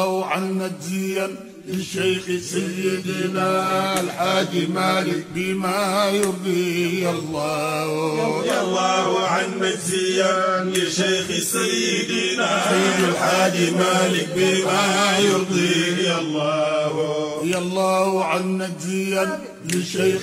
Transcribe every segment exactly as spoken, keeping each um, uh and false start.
الله عنا جزيا للشيخ سيدنا الحاج مالك بما يرضي الله. رضي الله عنا جزيا للشيخ سيدنا سيد الحاج مالك بما يرضي الله. رضي الله عنا جزيا للشيخ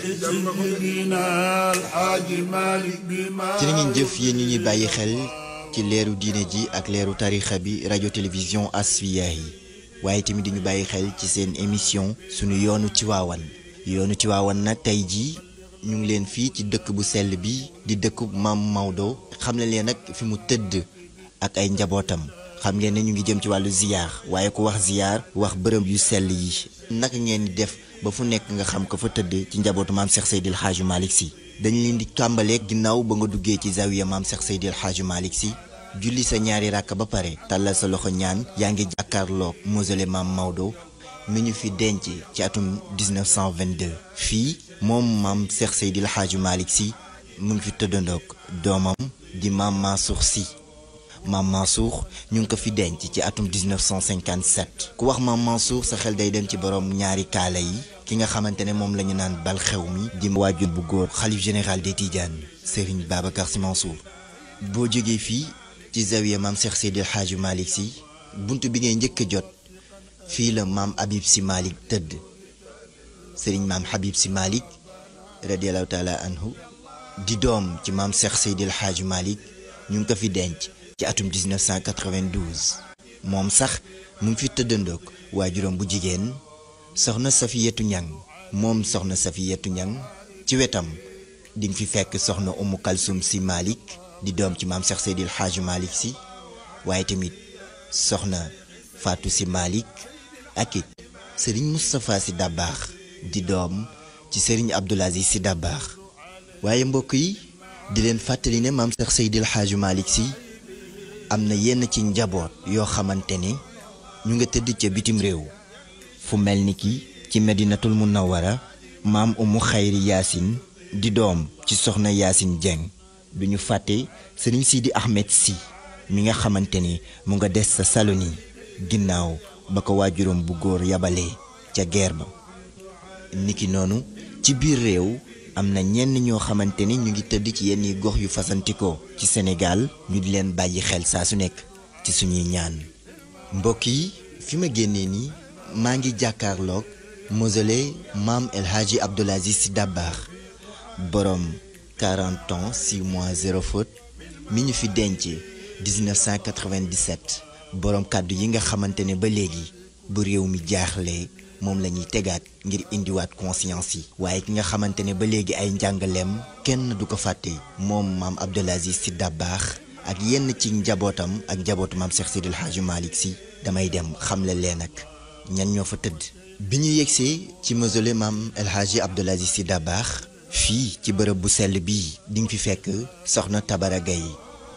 سيدنا الحاج مالك بما. ci ngeen jëf yéen ñi ñuy bàyyi xel ci leeru diine ji ak leeru tarixa bi radio télévision Asfiyahi waaye tamit di ñu bàyyi xel ci seen émission sunu yoonu Tiwaawan. yoonu Tiwaawan nag tey jii ñu ngi leen fii ci dëkk bu sell bi di dëkku Maam Maodo. xam ne leen nag fi mu tëdd ak ay njabootam. xam ngeen ne ñu ngi jëm ci wàllu ziyaar waaye ku wax ziyaar wax bërëb yu sell yi naka ngeen di def ba fu nekk nga xam ko fa tëdd ci njabootu maam Cheikh Seydil Hadji Malick Sy. dañu leen di tàmbalee ginnaaw ba nga duggee ci zawiya maam Cheikh Seydil Hadji Malick Sy julli sa ñaari ràkk ba pare tàllal sa loxo ñaan yaa ngi jàkkaarloog mausolée maam Maodo mi ñu fi denc ci atum dix-neuf cent vingt-deux. fii moom maam Cheikh Seydil Hadji Malick Sy mu ngi fi tëddandoog doomam di maam Mansour Sy. maam Mansour ñu ngi ko fi denc ci atum dix-neuf cent cinquante-sept. ku wax maam Mansour sa xel day dem ci borom ñaari kaala yi ki nga xamante ne moom la ñu naan bal xew mi di waajur bu góor xalif général des Tidianes Serigne Babacar Sy Mansour. boo jógee fii ci zawiya maam Cheikh Seydil Hadji Malick Sy bunt bi ngay njëkk a jot fii la maam Habib Sy Malick tëdd. Serigne maam Habib Sy Malick radiallahu taala anhu di doom ci maam Cheikh Seydil Hadji Malick ñu ngi ko fi denc ci atum dix-neuf cent quatre-vingt-douze. moom sax mu ngi fi tëddandoog waajuram bu jigéen soxna Safiyatu Ñang. moom soxna Safiyatu Ñang ci wetam di nga fi fekk soxna Umu Kalsum Sy Malick di doom ci maam Cheikh Seydil Hadji Malick Sy waaye tamit soxna Fatou Sy Malick ak it Serigne Moustapha Sy Dabakh di doom ci Serigne Abdoul Aziz Sy Dabakh. waaye mbokk yi di leen fàttali ne maam Cheikh Seydil Hadji Malick Sy am na yenn ci njaboot yoo xamante ne ñu nga tëdd ca bitim réew fu mel ni ki ci Medinatul Munawwara maam Umu Xayri Yaasin di doom ci soxna Yaasin Dieng. duñu fàtte Serigne Sidi Ahmed Sy mi nga xamante ne mu nga des sa Saloni ginnaaw ba ko waajuram bu góor yabalee ca guerre ba. niki noonu ci biir réew am na ñenn ñoo xamante ni ñu ngi tëdd ci yenn gox yu fasantikoo ci Sénégal ñu di leen bàyyi xel saa su nekk ci suñuy ñaan. mbokk yi fi ma génnee nii maa ngi jàkkaarloog mausolée maam El Hadji Abdoul Aziz Sy Dabakh borom quarante ans six mois zéro faute mi ñu fi denc dix-neuf cent quatre-vingt-dix-sept. borom kàddu yi nga xamante ne ba léegi bu réew mi jaaxlee moom la ñuy tegaat ngir indiwaat conscience yi. waaye ki nga xamante ne ba léegi ay njàngaleem kenn du ko fàtte moom maam Abdoul Aziz Sy Dabakh ak yenn ci njabootam ak njabootu maam Cheikh Seydil Hadji Malick Sy. damay dem xamle leen ak ñan ñoo fa tëdd. bi ñu yegsee ci mausolée maam El Hadji Abdoul Aziz Sy Dabakh fii ci bërëb bu sell bii di nga fi fekk soxna Tabara Gaye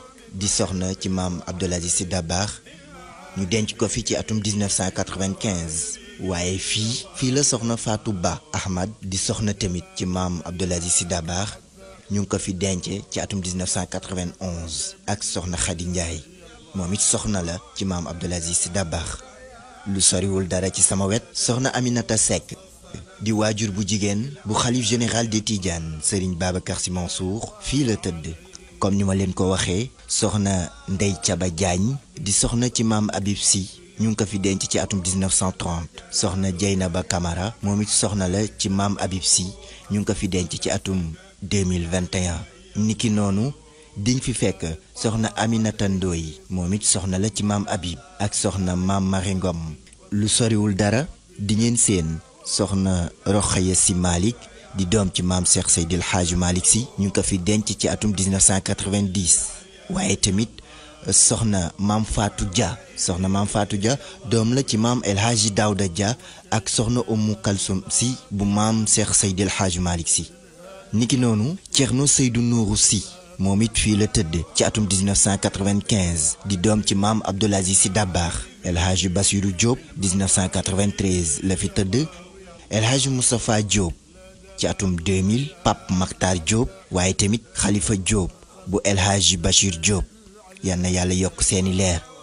di soxna ci maam Abdoul Aziz Sy Dabakh ñu denc ko fi ci atum dix-neuf cent quatre-vingt-quinze. waaye fii fii la soxna Fatou Ba Ahmad di soxna tamit ci maam Abdoul Aziz Sy Dabakh ñu ngi ko fi denc ci atum dix-neuf cent quatre-vingt-onze. ak soxna Khady Ndiaye moom it soxna la ci maam Abdoul Aziz Sy Dabakh. lu soriwul dara ci sama wet soxna Aminata Seck di waajur bu jigéen bu xalif général des Tidianes Serigne Babacar Sy Mansour fii la tëdd. comme ni ma leen ko waxee soxna Ndey Caba Diagne di soxna ci maam Habib Sy ñu ngi ko fi denc ci atum dix-neuf cent trente. soxna Dieynaba Camara moom it soxna la ci maam Habib Sy ñu ngi ko fi denc ci atum deux mille vingt et un. niki noonu diñ fi fekk soxna Aminata Ndoye moom it soxna la ci maam Habib ak soxna maam Mari Ngom. lu soriwul dara di ngeen seen soxna Rokhaya Sy Malick di doom ci maam Cheikh Seydil Hadji Malick Sy ñu ngi ko fi denc ci atum dix-neuf cent quatre-vingt-dix. waaye tamit soxna maam Fatou Dia soxna maam Fatou Dia doom la ci maam El Hadji Daouda Dia ak soxna Umu Kalsum Sy bu maam Cheikh Seydil Hadji Malick Sy. niki noonu Thierno Seydou Nourou Sy moom it fii la tëdd ci atum dix-neuf cent quatre-vingt-quinze di doom ci maam Abdoul Aziz Sy Dabakh. El Hadji Bassirou Diop dix-neuf cent quatre-vingt-treize la fi tëdd. El Hadji Moustapha Diop ci atum deux mille. Pape Makhtar Diop waaye tamit Khalifa Diop bu El Hadji Bachir Diop yal na yàlla yokk seeni leer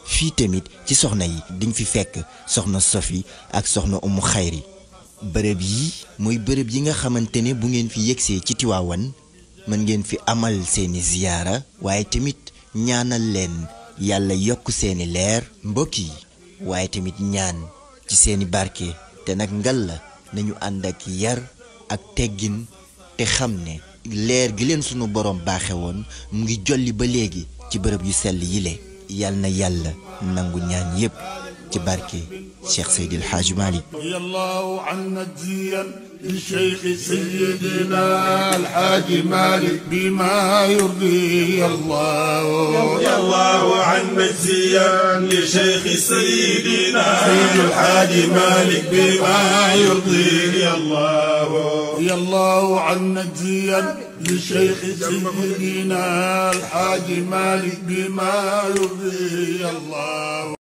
fii tamit ci soxna yi diñ fi fekk soxna Sofi ak soxna Umu Xayri. bërëb yi mooy bërëb yi nga xamante ne bu ngeen fi yegsee ci Tiwaawan mën ngeen fi amal seeni ziyaara waaye tamit ñaanal leen yàlla yokk seeni leer mbokk yi waaye tamit ñaan ci seeni barke te nag ngal la nañu ànd ak yar ak teggin te xam ne leer gi leen sunu borom baaxe woon mu ngi jolli ba léegi ci bërëb yu sell yile yal na yàlla nangu ñaan yépp ci barke Cheikh Seydil Hadji Malick radiyallahu anna jiyan li Cheikh Seydina Alhaji Malick bima yurdi Allah radiyallahu anna jiyan li Cheikh Seydina Alhaji Malick bima yurdi Allah radiyallahu anna jiyan li Cheikh Seydina Alhaji Malick bima yurdi Allah